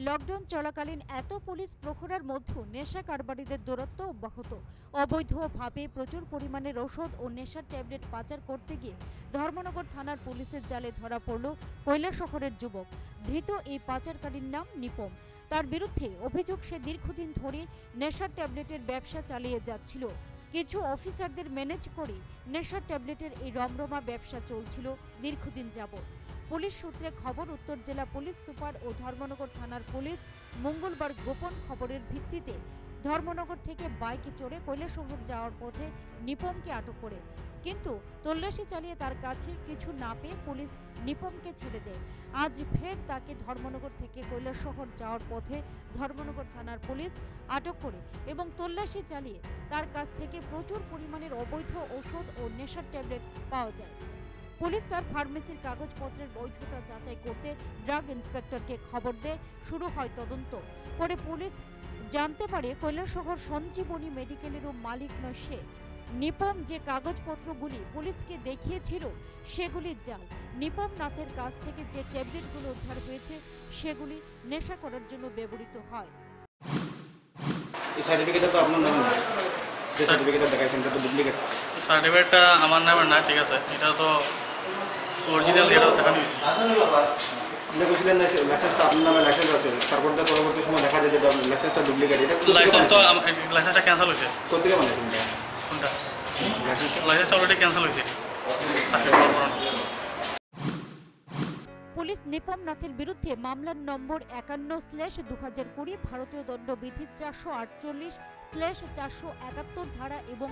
Lockdown চলাকালীন এত police প্রহরার মধ্যেও নেশা কারবারিদের দৌরাত্ম্য অব্যাহত। অবৈধভাবে প্রচুর পরিমাণের ওষুধ ও নেশার ট্যাবলেট পাচার করতে গিয়ে ধর্মনগর থানার পুলিশের জালে ধরা পড়ল কৈলাসহরের যুবক। ধৃত এই পাচারকারীর নাম নিপম। তার বিরুদ্ধে অভিযোগ, সে দীর্ঘদিন ধরে নেশার ট্যাবলেটের ব্যবসা চালিয়ে যাচ্ছিল। কিছু অফিসারদের ম্যানেজ করে নেশার ট্যাবলেটের এই রমরমা ব্যবসা চলছিল দীর্ঘদিন যাবৎ। পুলিশ সূত্রে খবর, উত্তর জেলা পুলিশ সুপার ও ধর্মনগর থানার পুলিশ মঙ্গলবার গোপন খবরের ভিত্তিতে ধর্মনগর থেকে বাইকে চড়ে কৈলাসহর যাওয়ার পথে নিপমকে আটক করে, কিন্তু তল্লাশি চালিয়ে তার কাছে কিছু না পেয়ে পুলিশ নিপমকে ছেড়ে দেয়। আজ ফের তাকে ধর্মনগর থেকে কৈলাসহর যাওয়ার পথে ধর্মনগর থানার পুলিশ আটক করে এবং তল্লাশি চালিয়ে তার কাছ থেকে প্রচুর পরিমাণের অবৈধ ওষুধ ও নেশার ট্যাবলেট পাওয়া যায়। পুলিশ তার ফার্মেসির কাগজপত্রের বৈধতা যাচাই করতে ড্রাগ ইন্সপেক্টরকে খবর দেয়। শুরু হয় তদন্ত। পরে পুলিশ জানতে পারে কৈলাসহর সঞ্জীবনী মেডিকেলেরও মালিক নয় সে। নিপম যে কাগজপত্রগুলি পুলিশকে দেখিয়েছিল সেগুলি জাল। নিপম নাথের কাছ থেকে যে ট্যাবলেটগুলো উদ্ধার হয়েছে সেগুলি নেশা করার জন্য ব্যবহৃত হয়। এই সার্টিফিকেটটা তো আপনার নামে না, যে সার্টিফিকেটটা দেখাইছেন এটা তো ডুপ্লিকেট। সার্টিফিকেটটা আমার নামে না, ঠিক আছে, এটা তো অরিজিনাল, এটা দেখানো হয়েছে। আপনি বলছিলেন না লাইসেন্সটা আপনার নামে লাইসেন্স আছে, তারপর তো পরবর্তী সময় দেখা যায় যে লাইসেন্সটা ডুপ্লিকেট। এটা লাইসেন্সটা ক্যান্সেল হয়েছে। কোথেকে বানাইছেন কোনটা? লাইসেন্সটা? লাইসেন্সটা অলরেডি ক্যান্সেল হয়েছে। পুলিশ নিপম নাথের বিরুদ্ধে মামলার নম্বর 51/2020 ভারতীয় দণ্ডবিধির 448/471 ধারা এবং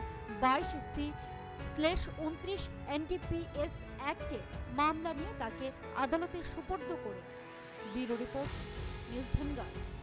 22C/29 NDPS অ্যাক্টে মামলা নিয়ে তাকে আদালতে সোপর্দ করে। Bureau report, news vanguard.